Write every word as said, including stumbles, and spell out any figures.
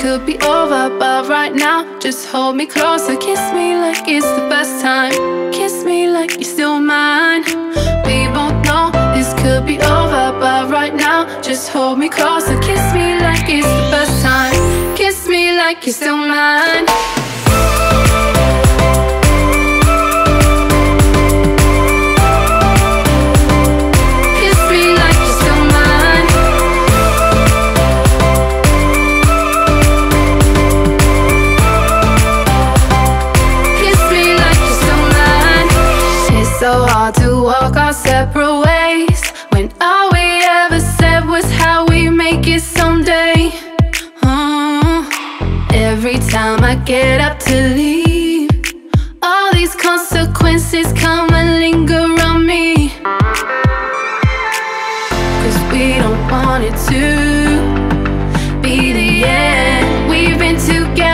could be over, but right now just hold me closer. Kiss me like it's the best time. Kiss me like you're still mine. We both know this could be over, but right now just hold me closer. Kiss me like it's the best time. Kiss me like you're still mine. So hard to walk our separate ways when all we ever said was how we make it someday. mm. Every time I get up to leave, all these consequences come and linger on me. Cause we don't want it to be the end. We've been together